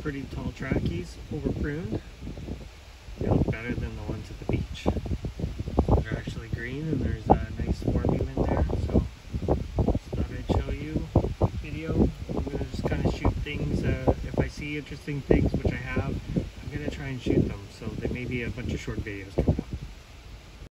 pretty tall trackies, overpruned. They look better than the ones at the beach. They're actually green and there's a nice forming in there, so thought I'd show you video. I'm going to just kind of shoot things. If I see interesting things, which I have, I'm going to try and shoot them. So there may be a bunch of short videos coming up.